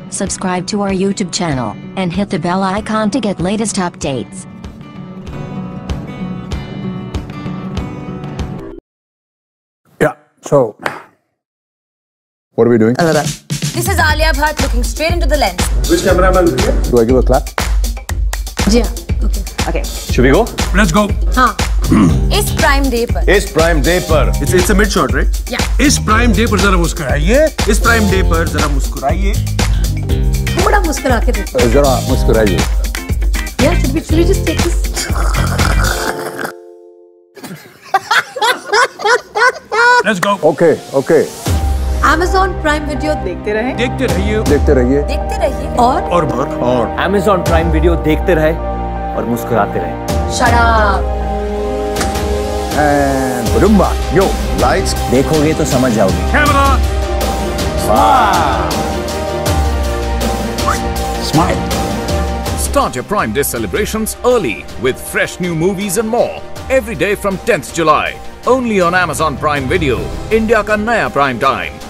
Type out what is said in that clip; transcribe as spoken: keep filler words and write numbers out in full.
subscribe to our YouTube channel, and hit the bell icon to get latest updates. Yeah, so what are we doing? This is Alia Bhatt looking straight into the lens. Which cameraman? Do I give a clap? Yeah. Okay. Okay. Should we go? Let's go. हाँ. इस Prime Day पर. इस Prime Day पर. It's it's a mid shot, right? Yeah. इस Prime Day पर जरा मुस्कुराइए. इस Prime Day पर जरा मुस्कुराइए. थोड़ा मुस्कुरा के देखो. जरा मुस्कुराइए. Yeah, should we should we just take this? Let's go. Okay, okay. Amazon Prime Video देखते रहे. देखते रहिए. देखते रहिए. देखते रहिए. और और और और. Amazon Prime Video देखते रहे और मुस्कुराते रहे. Shut up. And Rumba, yo, lights. देखोगे तो समझ जाओगे. Camera. Smile. Start your Prime Day celebrations early with fresh new movies and more every day from tenth July. Only on Amazon Prime Video, India का नया Prime Time.